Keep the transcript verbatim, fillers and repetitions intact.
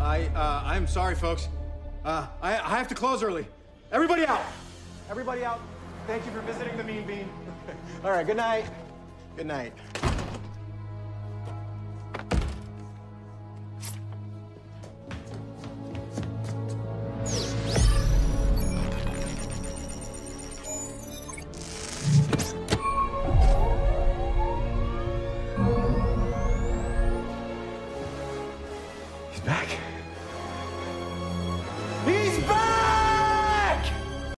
I, uh, I'm sorry, folks. Uh, I, I have to close early. Everybody out. Everybody out. Thank you for visiting the Mean Bean. All right, good night. Good night.